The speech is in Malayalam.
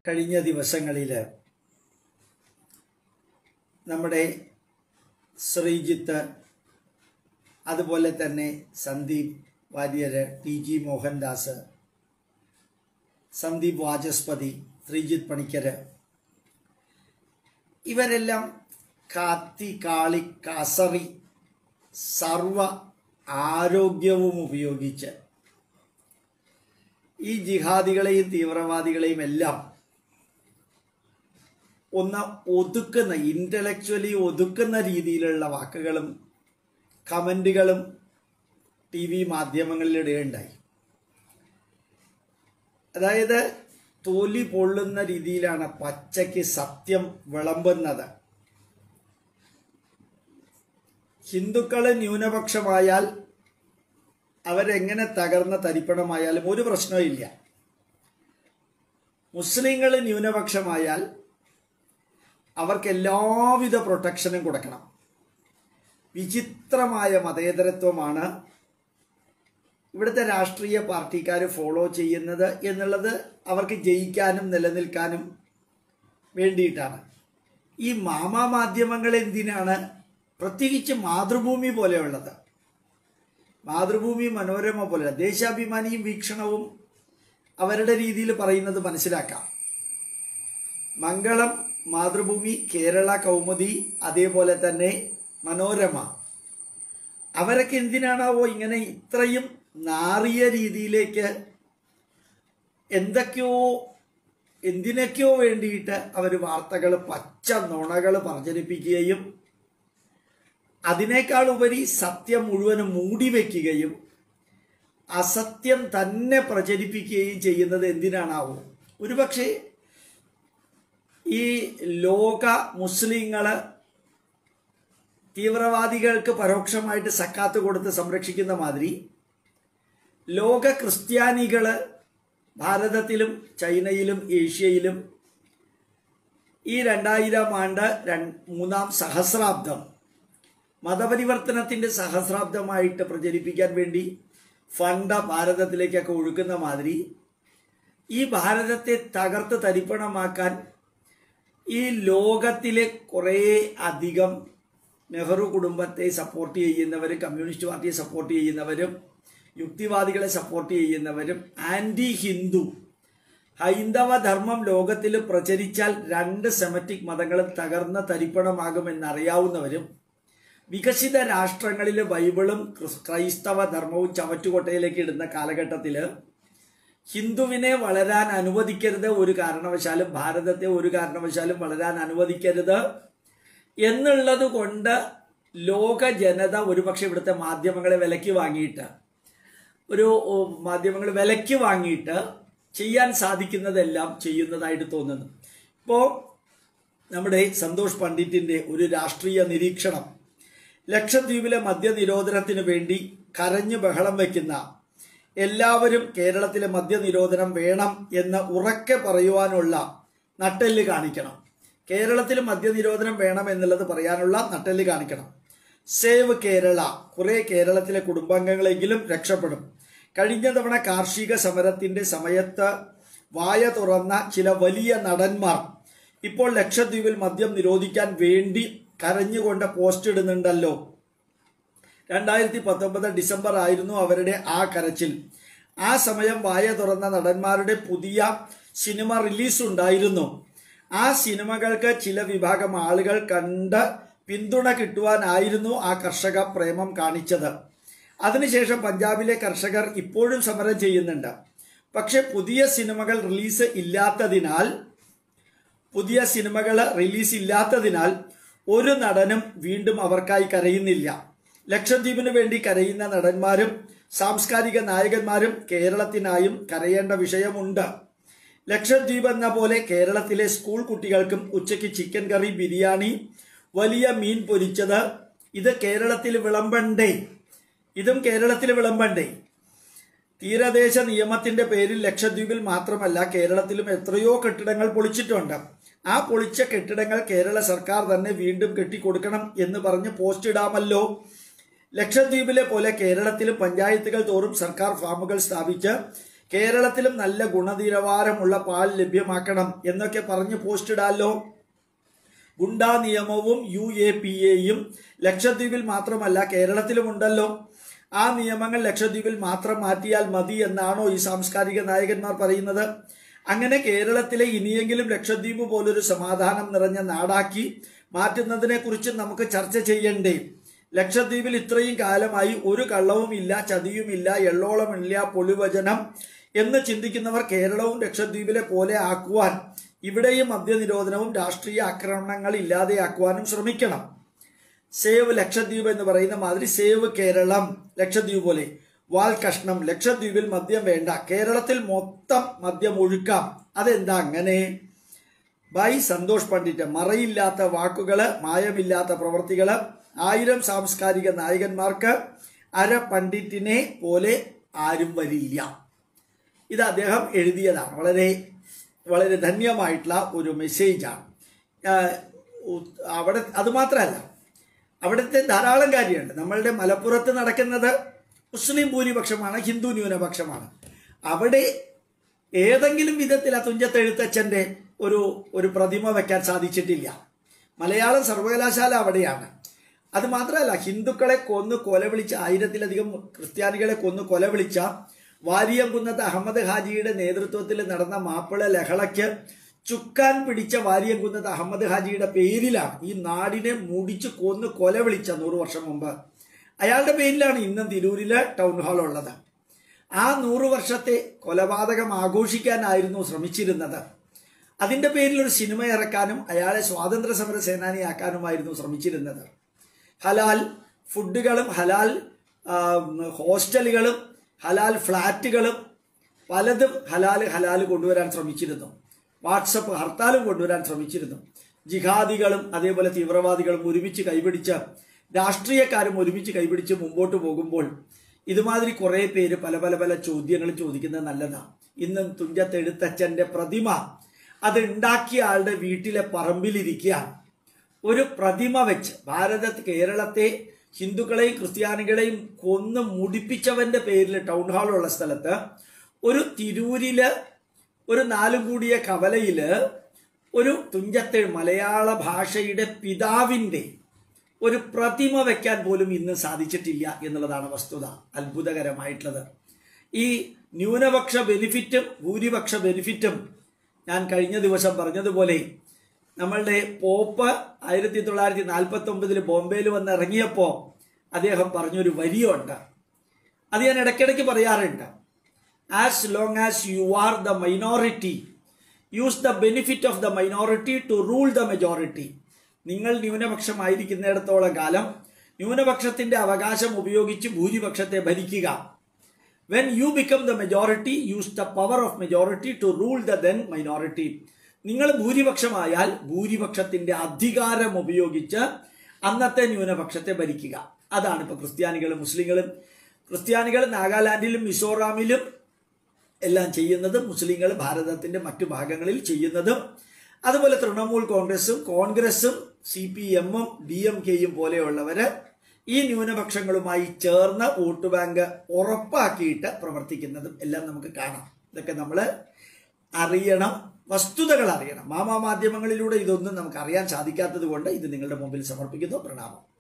കഴിഞ്ഞ ദിവസങ്ങളിൽ നമ്മുടെ ശ്രീജിത്ത്, അതുപോലെ തന്നെ സന്ദീപ് വാര്യർ, ടി.ജി. മോഹൻദാസ്, സന്ദീപ് വാചസ്പതി, ശ്രീജിത്ത് പണിക്കർ, ഇവരെല്ലാം കാത്തി കാളി കാസറി സർവ ആരോഗ്യവും ഉപയോഗിച്ച് ഈ ജിഹാദികളെയും തീവ്രവാദികളെയും എല്ലാം ഒന്ന് ഒതുക്കുന്ന, ഇന്റലക്ച്വലി ഒതുക്കുന്ന രീതിയിലുള്ള വാക്കുകളും കമന്റുകളും TV മാധ്യമങ്ങളിൽ ഇടുകയുണ്ടായി. അതായത് തൊലി പൊള്ളുന്ന രീതിയിലാണ് പച്ചയ്ക്ക് സത്യം വിളമ്പുന്നത്. ഹിന്ദുക്കള് ന്യൂനപക്ഷമായാൽ അവരെങ്ങനെ തകർന്ന തരിപ്പണമായാലും ഒരു പ്രശ്നമില്ല. മുസ്ലിങ്ങൾ ന്യൂനപക്ഷമായാൽ അവർക്ക് എല്ലാവിധ പ്രൊട്ടക്ഷനും കൊടുക്കണം. വിചിത്രമായ മതേതരത്വമാണ് ഇവിടുത്തെ രാഷ്ട്രീയ പാർട്ടിക്കാർ ഫോളോ ചെയ്യുന്നത് എന്നുള്ളത് അവർക്ക് ജയിക്കാനും നിലനിൽക്കാനും വേണ്ടിയിട്ടാണ്. ഈ മാധ്യമങ്ങൾ എന്തിനാണ്, പ്രത്യേകിച്ച് മാതൃഭൂമി പോലെയുള്ളത്, മാതൃഭൂമി, മനോരമ പോലെ ദേശാഭിമാനിയും വീക്ഷണവും അവരുടെ രീതിയിൽ പറയുന്നത് മനസ്സിലാക്കാം. മംഗളം, മാതൃഭൂമി, കേരള കൗമുദി, അതേപോലെ തന്നെ മനോരമ, അവരൊക്കെ എന്തിനാണാവോ ഇങ്ങനെ ഇത്രയും നാറിയ രീതിയിലേക്ക് എന്തിനൊക്കെയോ വേണ്ടിയിട്ട് അവർ വാർത്തകൾ, പച്ച നുണകൾ പ്രചരിപ്പിക്കുകയും അതിനേക്കാൾ ഉപരി സത്യം മുഴുവനും മൂടിവെക്കുകയും അസത്യം തന്നെ പ്രചരിപ്പിക്കുകയും ചെയ്യുന്നത് എന്തിനാണാവോ? ഒരുപക്ഷെ ഈ ലോക മുസ്ലിങ്ങള് തീവ്രവാദികൾക്ക് പരോക്ഷമായിട്ട് സക്കാത്ത് കൊടുത്ത് സംരക്ഷിക്കുന്ന മാതിരി ലോക ക്രിസ്ത്യാനികള് ഭാരതത്തിലും ചൈനയിലും ഏഷ്യയിലും ഈ 2000 ആണ്ട് മൂന്നാം സഹസ്രാബ്ദം മതപരിവർത്തനത്തിന്റെ സഹസ്രാബ്ദമായിട്ട് പ്രചരിപ്പിക്കാൻ വേണ്ടി ഫണ്ട് ഭാരതത്തിലേക്കൊക്കെ ഒഴുക്കുന്ന മാതിരി ഈ ഭാരതത്തെ തകർത്ത് തരിപ്പണമാക്കാൻ ഈ ലോകത്തിലെ കുറേ അധികം നെഹ്റു കുടുംബത്തെ സപ്പോർട്ട് ചെയ്യുന്നവരും കമ്മ്യൂണിസ്റ്റ് പാർട്ടിയെ സപ്പോർട്ട് ചെയ്യുന്നവരും യുക്തിവാദികളെ സപ്പോർട്ട് ചെയ്യുന്നവരും ആന്റി ഹിന്ദു ഹൈന്ദവ ധർമ്മം ലോകത്തിൽ പ്രചരിച്ചാൽ 2 സെമറ്റിക് മതങ്ങളും തകർന്ന തരിപ്പണമാകുമെന്നറിയാവുന്നവരും വികസിത രാഷ്ട്രങ്ങളിൽ ബൈബിളും ക്രൈസ്തവ ധർമ്മവും ചവറ്റുകൊട്ടയിലേക്ക് ഇടുന്ന കാലഘട്ടത്തിൽ ഹിന്ദുവിനെ വളരാൻ അനുവദിക്കരുത്, ഒരു കാരണവശാലും ഭാരതത്തെ ഒരു കാരണവശാലും വളരാൻ അനുവദിക്കരുത് എന്നുള്ളത് കൊണ്ട് ലോക ജനത ഒരുപക്ഷെ ഇവിടുത്തെ മാധ്യമങ്ങളെ വിലയ്ക്ക് വാങ്ങിയിട്ട് ചെയ്യാൻ സാധിക്കുന്നതെല്ലാം ചെയ്യുന്നതായിട്ട് തോന്നുന്നു. ഇപ്പോൾ നമ്മുടെ സന്തോഷ് പണ്ഡിറ്റിന്റെ ഒരു രാഷ്ട്രീയ നിരീക്ഷണം, ലക്ഷദ്വീപിലെ മദ്യനിരോധനത്തിന് വേണ്ടി കരഞ്ഞു ബഹളം വയ്ക്കുന്ന എല്ലാവരും കേരളത്തിലെ മദ്യനിരോധനം വേണം എന്ന് ഉറക്കെ പറയുവാനുള്ള നട്ടെല്ല് കാണിക്കണം. കേരളത്തിൽ മദ്യനിരോധനം വേണം എന്നുള്ളത് പറയാനുള്ള നട്ടെല്ല് കാണിക്കണം. സേവ് കേരള, കുറെ കേരളത്തിലെ കുടുംബാംഗങ്ങളെങ്കിലും രക്ഷപ്പെടും. കഴിഞ്ഞ തവണ കാർഷിക സമരത്തിന്റെ സമയത്ത് വായ തുറന്ന ചില വലിയ നടന്മാർ ഇപ്പോൾ ലക്ഷദ്വീപിൽ മദ്യം നിരോധിക്കാൻ വേണ്ടി കരഞ്ഞുകൊണ്ട് പോസ്റ്റ് ഇടുന്നുണ്ടല്ലോ. 2019 ഡിസംബർ ആയിരുന്നു അവരുടെ ആ കരച്ചിൽ. ആ സമയം വായ തുറന്ന നടന്മാരുടെ പുതിയ സിനിമ റിലീസ് ഉണ്ടായിരുന്നു. ആ സിനിമകൾക്ക് ചില വിഭാഗം ആളുകൾ കണ്ട് പിന്തുണ കിട്ടുവാനായിരുന്നു ആ കർഷക പ്രേമം കാണിച്ചത്. അതിനുശേഷം പഞ്ചാബിലെ കർഷകർ ഇപ്പോഴും സമരം ചെയ്യുന്നുണ്ട്. പക്ഷെ പുതിയ സിനിമകൾ റിലീസ് ഇല്ലാത്തതിനാൽ ഒരു നടനും വീണ്ടും അവർക്കായി കരയുന്നില്ല. ലക്ഷദ്വീപിന് വേണ്ടി കരയുന്ന നടന്മാരും സാംസ്കാരിക നായകന്മാരും കേരളത്തിനായും കരയേണ്ട വിഷയമുണ്ട്. ലക്ഷദ്വീപ് എന്ന പോലെ കേരളത്തിലെ സ്കൂൾ കുട്ടികൾക്കും ഉച്ചയ്ക്ക് ചിക്കൻ കറി, ബിരിയാണി, വലിയ മീൻ പൊരിച്ചത് ഇതും കേരളത്തിൽ വിളമ്പണ്ടേ? തീരദേശ നിയമത്തിന്റെ പേരിൽ ലക്ഷദ്വീപിൽ മാത്രമല്ല കേരളത്തിലും എത്രയോ കെട്ടിടങ്ങൾ പൊളിച്ചിട്ടുണ്ട്. ആ പൊളിച്ച കെട്ടിടങ്ങൾ കേരള സർക്കാർ തന്നെ വീണ്ടും കെട്ടിക്കൊടുക്കണം എന്ന് പറഞ്ഞ് പോസ്റ്റ് ഇടാമല്ലോ. ലക്ഷദ്വീപിലെ പോലെ കേരളത്തിലും പഞ്ചായത്തുകൾ തോറും സർക്കാർ ഫാമുകൾ സ്ഥാപിച്ച് കേരളത്തിലും നല്ല ഗുണനിലവാരമുള്ള പാൽ ലഭ്യമാക്കണം എന്നൊക്കെ പറഞ്ഞ് പോസ്റ്റ് ഇടാലോ. ഗുണ്ടാ നിയമവും UAPAയും ലക്ഷദ്വീപിൽ മാത്രമല്ല കേരളത്തിലുമുണ്ടല്ലോ. ആ നിയമങ്ങൾ ലക്ഷദ്വീപിൽ മാത്രം മാറ്റിയാൽ മതി എന്നാണോ ഈ സാംസ്കാരിക നായകന്മാർ പറയുന്നത്? അങ്ങനെ കേരളത്തിലെ ഇനിയെങ്കിലും ലക്ഷദ്വീപ് പോലൊരു സമാധാനം നിറഞ്ഞ നാടാക്കി മാറ്റുന്നതിനെ കുറിച്ച് നമുക്ക് ചർച്ച ചെയ്യണ്ടേ? ലക്ഷദ്വീപിൽ ഇത്രയും കാലമായി ഒരു കള്ളവുമില്ല, ചതിയുമില്ല, എള്ളോളമില്ല, പൊളിവചനം എന്ന് ചിന്തിക്കുന്നവർ കേരളവും ലക്ഷദ്വീപിലെ പോലെ ആക്കുവാൻ ഇവിടെയും മദ്യനിരോധനവും രാഷ്ട്രീയ ആക്രമണങ്ങൾ ഇല്ലാതെയാക്കുവാനും ശ്രമിക്കണം. സേവ് ലക്ഷദ്വീപ് എന്ന് പറയുന്ന മാതിരി സേവ് കേരളം, ലക്ഷദ്വീപ് പോലെ വാൽ കഷ്ണം, ലക്ഷദ്വീപിൽ മദ്യം വേണ്ട, കേരളത്തിൽ മൊത്തം മദ്യം ഒഴുക്കാം. അതെന്താ അങ്ങനെ? ബൈ സന്തോഷ് പണ്ഡിറ്റ്. മറയില്ലാത്ത വാക്കുകള്, മായമില്ലാത്ത പ്രവർത്തികള്. 1000 സാംസ്കാരിക നായകന്മാർക്ക് അര പണ്ഡിറ്റിനെ പോലെ ആരും വരില്ല. ഇത് അദ്ദേഹം എഴുതിയതാണ്. വളരെ വളരെ ധന്യമായിട്ടുള്ള ഒരു മെസ്സേജാണ്. അവിടെ അതുമാത്രമല്ല, അവിടുത്തെ ധാരാളം കാര്യമുണ്ട്. നമ്മളുടെ മലപ്പുറത്ത് നടക്കുന്നത് മുസ്ലിം ഭൂരിപക്ഷമാണ്, ഹിന്ദു ന്യൂനപക്ഷമാണ്. അവിടെ ഏതെങ്കിലും വിധത്തിൽ ആ തുഞ്ചത്തെഴുത്തച്ഛൻ്റെ ഒരു പ്രതിമ വയ്ക്കാൻ സാധിച്ചിട്ടില്ല. മലയാളം സർവകലാശാല അവിടെയാണ്. അത് മാത്രമല്ല, ഹിന്ദുക്കളെ കൊന്ന് കൊലവിളിച്ച, 1000-ലധികം ക്രിസ്ത്യാനികളെ കൊന്ന് കൊലവിളിച്ച വാരിയംകുന്നത്ത് അഹമ്മദ് ഹാജിയുടെ നേതൃത്വത്തിൽ നടന്ന മാപ്പിള ലഹളയ്ക്ക് ചുക്കാൻ പിടിച്ച വാരിയംകുന്നത്ത് അഹമ്മദ് ഹാജിയുടെ പേരിലാണ് ഈ നാടിനെ മുടിച്ച് കൊന്ന് കൊലവിളിച്ച 100 വർഷം മുമ്പ്. അയാളുടെ പേരിലാണ് ഇന്നും തിരൂരില് ടൗൺ ഹാൾ ഉള്ളത്. ആ 100 വർഷത്തെ കൊലപാതകം ആഘോഷിക്കാനായിരുന്നു ശ്രമിച്ചിരുന്നത്. അതിന്റെ പേരിൽ ഒരു സിനിമ ഇറക്കാനും അയാളെ സ്വാതന്ത്ര്യ സമര സേനാനിയാക്കാനുമായിരുന്നു ശ്രമിച്ചിരുന്നത്. ഹലാൽ ഫുഡുകളും ഹലാൽ ഹോസ്റ്റലുകളും ഹലാൽ ഫ്ലാറ്റുകളും പലതും ഹലാൽ കൊണ്ടുവരാൻ ശ്രമിച്ചിരുന്നു. വാട്സപ്പ് ഹർത്താലും കൊണ്ടുവരാൻ ശ്രമിച്ചിരുന്നു. ജിഹാദികളും അതേപോലെ തീവ്രവാദികളും ഒരുമിച്ച് കൈപിടിച്ച്, രാഷ്ട്രീയക്കാരും ഒരുമിച്ച് കൈപിടിച്ച് മുമ്പോട്ട് പോകുമ്പോൾ ഇതുമാതിരി കുറേ പേര് പല ചോദ്യങ്ങൾ ചോദിക്കുന്നത് നല്ലതാണ്. ഇന്നും തുഞ്ചത്തെഴുത്തച്ഛൻ്റെ പ്രതിമ അത് ഉണ്ടാക്കിയ ആളുടെ വീട്ടിലെ പറമ്പിലിരിക്കുകയാണ്. ഒരു പ്രതിമ വെച്ച് കേരളത്തെ ഹിന്ദുക്കളെയും ക്രിസ്ത്യാനികളെയും കൊന്ന് മുടിപ്പിച്ചവന്റെ പേരിൽ ടൗൺ ഹാളുള്ള സ്ഥലത്ത് ഒരു തിരൂരില് ഒരു 4 കൂടിയ കവലയില് ഒരു മലയാള ഭാഷയുടെ പിതാവിൻ്റെ ഒരു പ്രതിമ വയ്ക്കാൻ പോലും ഇന്ന് സാധിച്ചിട്ടില്ല എന്നുള്ളതാണ് വസ്തുത. അത്ഭുതകരമായിട്ടുള്ളത്. ഈ ന്യൂനപക്ഷ ബെനിഫിറ്റും ഭൂരിപക്ഷ ബെനിഫിറ്റും ഞാൻ കഴിഞ്ഞ ദിവസം പറഞ്ഞതുപോലെ നമ്മളുടെ പോപ്പ് 1949 ബോംബെയിൽ വന്ന് ഇറങ്ങിയപ്പോൾ അദ്ദേഹം പറഞ്ഞൊരു വരിയുണ്ട്. അത് ഞാൻ ഇടയ്ക്കിടയ്ക്ക് പറയാറുണ്ട്. As long as you are the minority, use the benefit of the minority to rule the majority. നിങ്ങൾ ന്യൂനപക്ഷമായിരിക്കുന്നിടത്തോളം കാലം ന്യൂനപക്ഷത്തിന്റെ അവകാശം ഉപയോഗിച്ച് ഭൂരിപക്ഷത്തെ ഭരിക്കുക. When you become the majority, use the power of majority to rule the then minority. നിങ്ങൾ ഭൂരിപക്ഷമായാൽ ഭൂരിപക്ഷത്തിന്റെ അധികാരം ഉപയോഗിച്ച് അന്നത്തെ ന്യൂനപക്ഷത്തെ ഭരിക്കുക. അതാണ് ഇപ്പോൾ ക്രിസ്ത്യാനികളും മുസ്ലിങ്ങളും. ക്രിസ്ത്യാനികൾ നാഗാലാൻഡിലും മിസോറാമിലും എല്ലാം ചെയ്യുന്നതും മുസ്ലിങ്ങൾ ഭാരതത്തിന്റെ മറ്റു ഭാഗങ്ങളിൽ ചെയ്യുന്നതും, അതുപോലെ തൃണമൂൽ കോൺഗ്രസും CPM-ഉം DMK-യും പോലെയുള്ളവര് ഈ ന്യൂനപക്ഷങ്ങളുമായി ചേർന്ന് വോട്ട് ബാങ്ക് ഉറപ്പാക്കിയിട്ട് പ്രവർത്തിക്കുന്നതും എല്ലാം നമുക്ക് കാണാം. ഇതൊക്കെ നമ്മൾ അറിയണം, വസ്തുതകൾ അറിയണം. മാധ്യമങ്ങളിലൂടെ ഇതൊന്നും നമുക്ക് അറിയാൻ സാധിക്കാത്തത് കൊണ്ട് ഇത് നിങ്ങളുടെ മുമ്പിൽ സമർപ്പിക്കുന്നു. പ്രണാമം.